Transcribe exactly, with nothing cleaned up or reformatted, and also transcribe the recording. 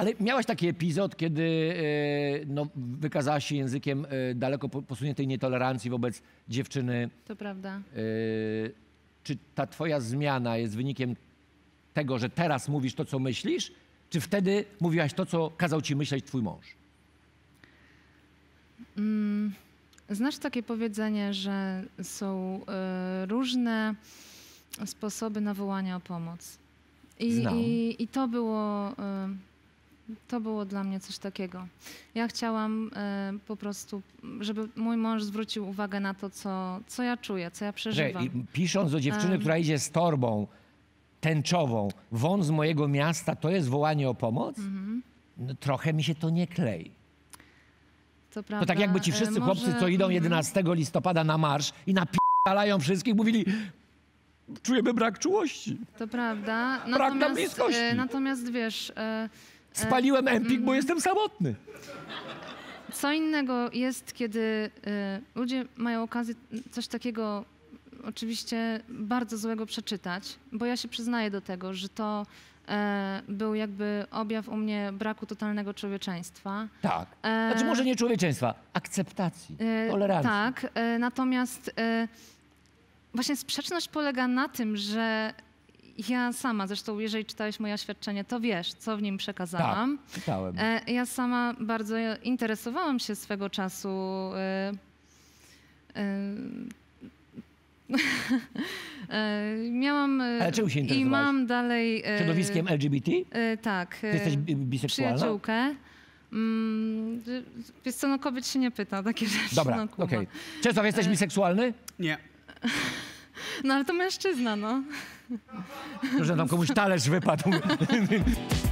Ale miałaś taki epizod, kiedy e, no, wykazałaś się językiem e, daleko po- posuniętej nietolerancji wobec dziewczyny. To prawda. E, czy ta twoja zmiana jest wynikiem tego, że teraz mówisz to, co myślisz, czy wtedy mówiłaś to, co kazał ci myśleć twój mąż? Mm, znasz takie powiedzenie, że są y, różne sposoby nawołania o pomoc. I, Znam. i, i to było, y, to było dla mnie coś takiego. Ja chciałam y, po prostu, żeby mój mąż zwrócił uwagę na to, co, co ja czuję, co ja Że, przeżywam. i pisząc do dziewczyny, Em. która idzie z torbą tęczową, won z mojego miasta, to jest wołanie o pomoc? Mhm. No, trochę mi się to nie klei. To prawda. To tak jakby ci Y, wszyscy może- chłopcy, co idą mhm. jedenastego listopada na marsz i napierdalają wszystkich, mówili, czujemy brak czułości. To prawda. Brak nam Natomiast, bliskości. y, natomiast wiesz... y, Spaliłem empik, bo jestem samotny. Co innego jest, kiedy y, ludzie mają okazję coś takiego oczywiście bardzo złego przeczytać, bo ja się przyznaję do tego, że to e, był jakby objaw u mnie braku totalnego człowieczeństwa. Tak. E, Znaczy może nie człowieczeństwa, akceptacji, e, tolerancji. Tak, e, natomiast e, właśnie sprzeczność polega na tym, że ja sama, zresztą jeżeli czytałeś moje oświadczenie, to wiesz, co w nim przekazałam. Tak, czytałem. E, Ja sama bardzo interesowałam się swego czasu e, e, e, miałam e, Ale czym się i interesowałaś? mam dalej e, Środowiskiem L G B T? e, tak, Ty jesteś bi- biseksualna? przyjaciółkę. Mm, wiesz co, no kobiet się nie pyta, takie rzeczy. Dobra, no, okej. kuma. Czesław, jesteś biseksualny? Nie. No ale to mężczyzna, no. Że tam komuś talerz wypadł.